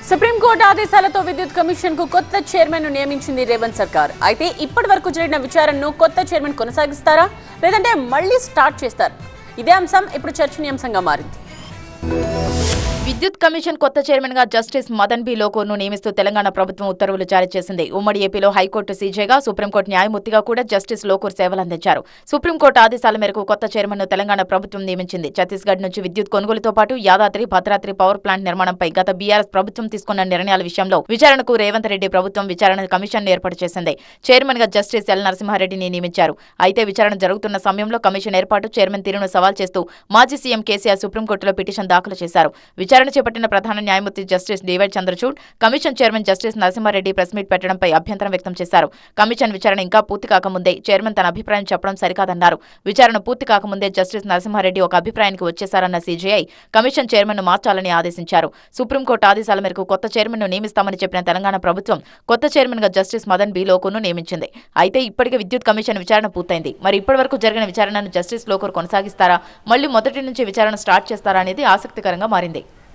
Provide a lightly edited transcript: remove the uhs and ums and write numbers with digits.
Supreme court ఆదేశాలతో విద్యుత్ commission కు కొత్త చైర్మన్ ను నియమించింది రేవంత్ సర్కార్. అయితే ఇప్పటివరకు జరిగిన విచారణను కొత్త చైర్మన్ కొనసాగిస్తారా లేదంటే మళ్ళీ స్టార్ట్ చేస్తారా? ఇదే అంశం ఇప్పుడు చర్చనీయాంశంగా మారింది. విద్యుత్ కమిషన్ కొత్త చైర్మన్ గా జస్టిస్ మదన్ బి లోకూర్ను నియమిస్తూ తెలంగాణ ప్రభుత్వం ఉత్తర్వులు జారీ చేసింది. ఉమ్మడి ఏపీలో హైకోర్టు సీజేగా, సుప్రీంకోర్టు న్యాయమూర్తిగా కూడా జస్టిస్ లోకూర్ సేవలందించారు. సుప్రీంకోర్టు ఆదేశాల మేరకు కొత్త చైర్మన్ ను తెలంగాణ ప్రభుత్వం నియమించింది. ఛత్తీస్గఢ్ నుంచి విద్యుత్ కొనుగోలుతో పాటు యాదాద్రి, భద్రాద్రి పవర్ ప్లాంట్ నిర్మాణంపై గత బీఆర్ఎస్ ప్రభుత్వం తీసుకున్న నిర్ణయాల విషయంలో విచారణకు రేవంత్ రెడ్డి ప్రభుత్వం విచారణ కమిషన్ ఏర్పాటు చేసింది. చైర్మన్ గా జస్టిస్ ఎల్ నరసింహారెడ్డిని నియమించారు. అయితే విచారణ జరుగుతున్న సమయంలో కమిషన్ ఏర్పాటు, చైర్మన్ తీరును సవాల్ చేస్తూ మాజీ సీఎం కేసీఆర్ సుప్రీంకోర్టులో పిటిషన్ దాఖలు చేశారు. విచారణ చేపట్టిన ప్రధాన న్యాయమూర్తి justice D Y Chandrachud, commission chairman justice Narasimha Reddy press meet పెట్టడంపై అభ్యంతరం వ్యక్తం చేశారు. కమిషన్ విచారణ ఇంకా పూర్తి కాకముందే చైర్మన్ తన అభిప్రాయం చెప్పడం సరికాదన్నారు. విచారణ పూర్తి కాకముందే జస్టిస్ నరసింహారెడ్డి ఒక అభిప్రాయానికి వచ్చేశారన్న సీజేఐ కమిషన్ చైర్మన్ ను మార్చాలని ఆదేశించారు. సుప్రీంకోర్టు ఆదేశాల మేరకు కొత్త చైర్మన్ ను నియమిస్తామని చెప్పిన తెలంగాణ ప్రభుత్వం కొత్త చైర్మన్ గా జస్టిస్ మదన్ బి లోకూర్ను నియమించింది. అయితే ఇప్పటికే విద్యుత్ కమిషన్ విచారణ పూర్తయింది. మరి ఇప్పటివరకు జరిగిన విచారణను జస్టిస్ లోకూర్ కొనసాగిస్తారా, మళ్లీ మొదటి నుంచి విచారణ స్టార్ట్ చేస్తారా అనేది ఆసక్తికరంగా మారింది.